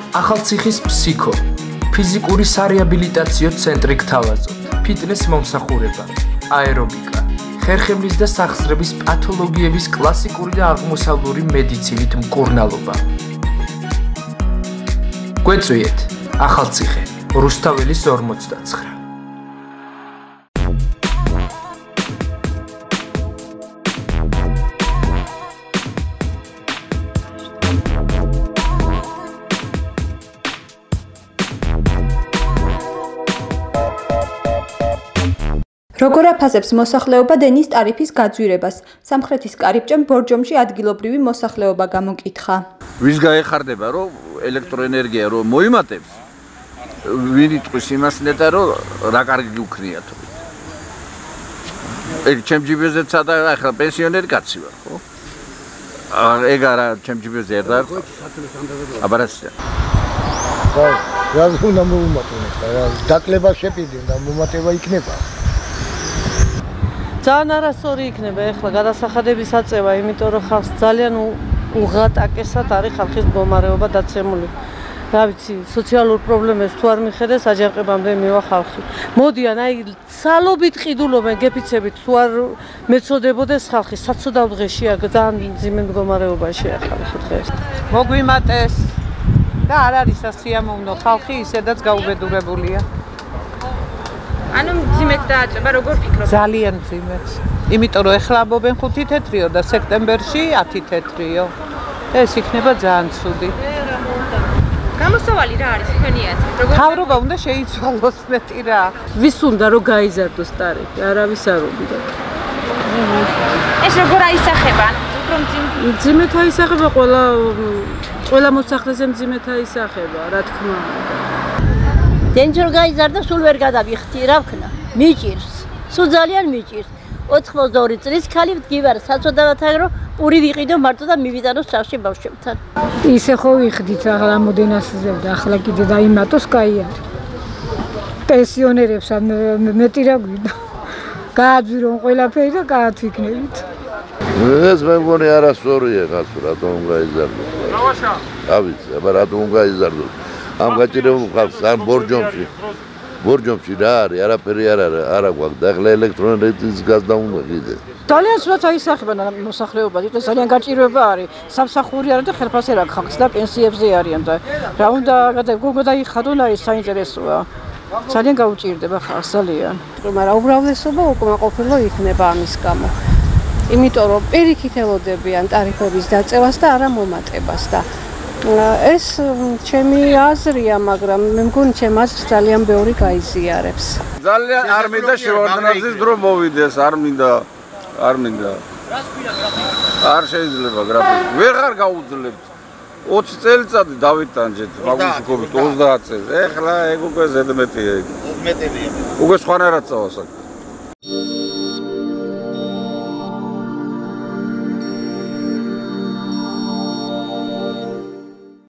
ახალციხის ფსიქო, ფიზიკური სარეაბილიტაციო ცენტრი გთავაზობთ, ფიტნეს მომსახურება, აერობიკა, ხერხემლის და სახსრების პათოლოგიების კლასიკური და აღმოსავლური მედიცინით მკურნალობა. გვეწვიეთ, ახალციხე, რუსთაველის 59. როგორ აფასებს მოსახლეობა დენის ტარიფის გაძვირებას? სამხრეთის კარიბჭემ ბორჯომში ადგილობრივი მოსახლეობა გამოკითხა. ვის გაეხარდება, რომ ელექტროენერგია რომ მოიმატებს, ვინ იტყვის იმას ნეტა, რომ რა კარგი უქნიათ. ეგ ჩემ ჯიბეზეც და ახლა პენსიონერი კაცი ვარ, ხო? ეგ არა ჩემ ჯიბეზე ერთა. აბარასია. რა უნდა მოუმატონ ახლა? დაკლება შეპირდნენ და მომატება იქნება. ძალიან არასწორი იქნება ახლა გადასახადების აწევა, იმიტომ რომ ხალხს ძალიან უღატაკესად არის ხალხის მდგომარეობა დაცემული. რა ვიცი, სოციალურ პრობლემებს თუ არ მიხედეს, აჯანყებამდე მივა ხალხი. მოდიან, აი, სალობით ყიდულობენ გეფიცებით, თუ არ მეწოდებოდეს ხალხი, საცოდავ დღეშია, ძალიან მძიმე მდგომარეობაშია ხალხი დღეს. მოგვიმატეს და არ არის სასიამოვნო, ხალხი ისედაც გაუბედურებულია. ანუ მძიმედ დააწება, როგორ ფიქრობთ? ძალიან მძიმედ. იმიტომ რომ ეხლა ამბობენ 5 თეთრიო და სექტემბერში 10 თეთრიო. ეს იქნება ძალიან ცუდი. გამოსავალი რა არის თქვენი აზრით? მთავრობა უნდა შეიცვალოს მეტი რა. ვის უნდა რომ გაიზარდოს ტარიფი? არავის არ უბიდა. ეს როგორ აისახება? უფრო მძიმედ აისახება ყველა მოსახლეზე მძიმედ აისახება, რა თქმა უნდა. დენს რომ გაიზარდა, სულ ვერ გადავიხდი, რა ვქნა? მიჭირს. სულ ძალიან მიჭირს. 82 წლის ქალი ვდგივარ საცოდავად, რომ პური ვიყიდო მარტო და მივიტანო სახლში ბავშვებთან. ისე ხო ვიხდით, ახლა მოდენასზე და ახლა კიდე დაიმატოს, კაი არის. პენსიონერებს მეტი რა გვინდა. გააძვირონ ყველაფერი და გაათვიქნებით. ეს მე მგონი არასწორია, კაცო, რატომ გაიზარდოს? რა ვიცი, აბა რატომ გაიზარდოს? ამ გაჭირებულ ხალხს ან ბორჯომში რა არის, არაფერი არ აქვს და ახლა ელექტროენერგიის გაზდა უნდა კიდე. ძალიან სულაც აისახება მოსახლეობა, იყო ძალიან გაჭირვება არის. სამსახური არის და ხელფასი რა ხალხს და პენსიებზე არიან და რა უნდა გოგო დაიხადონ, აი საინტერესოა. ძალიან გაუჭირდება ხალხს ძალიან. მაგრამ უმრავლესობა უკმაყოფილო იქნება ამის გამო. იმიტომ რომ პირიქით ელოდებიან ტარიფების დაწევას და არა მომატებას და ეს ჩემი აზრია, მაგრამ მე მგონი ჩემ აზრს ძალიან ბევრი გაიზიარებს. ძალიან არ მინდა შევარდნაძის დრო მოვიდეს, არ მინდა. არ შეიძლება გრაფიკი. ვეღარ გაუძლებთ. 20 წელიწადი დავიტანჯეთ მაგუშიკობით 30 წელს. ეხლა ეგ უკვე ზედმეტია. უკვე სხვანაირად წავასაკ.